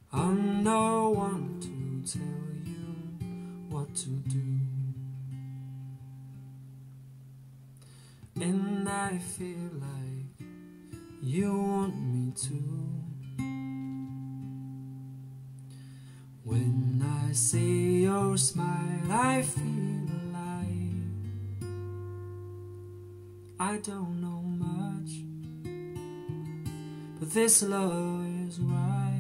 I'm no one to tell you what to do, and I feel like you want me to. When I see your smile, I feel alive. I don't know much, but this love is right.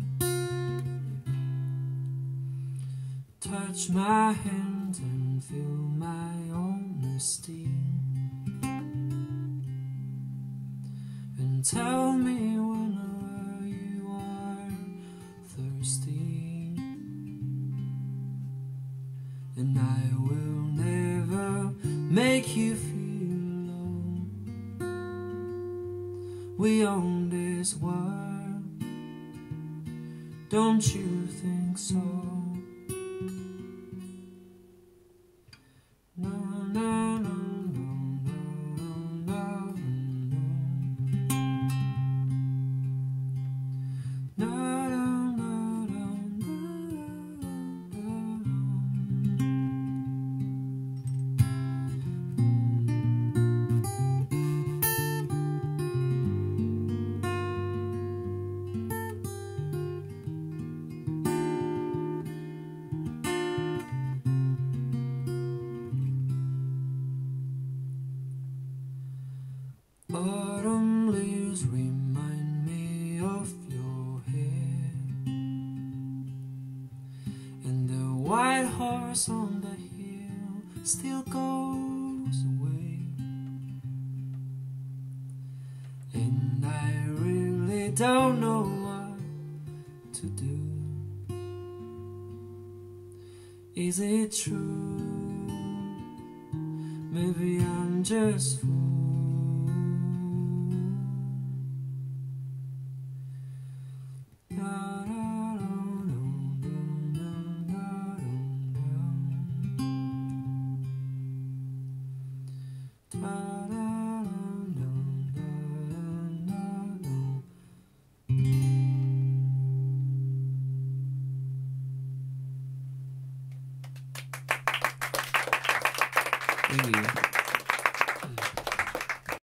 Touch my hand and feel my honesty, and tell me whenever you are thirsty, and I will never make you feel alone. We own this world, don't you think so? No, no, no, no, no, no, no, no, no, Autumn leaves remind me of your hair, and the white horse on the hill still goes away, and I really don't know what to do. Is it true? Maybe I'm just fool. Thank you.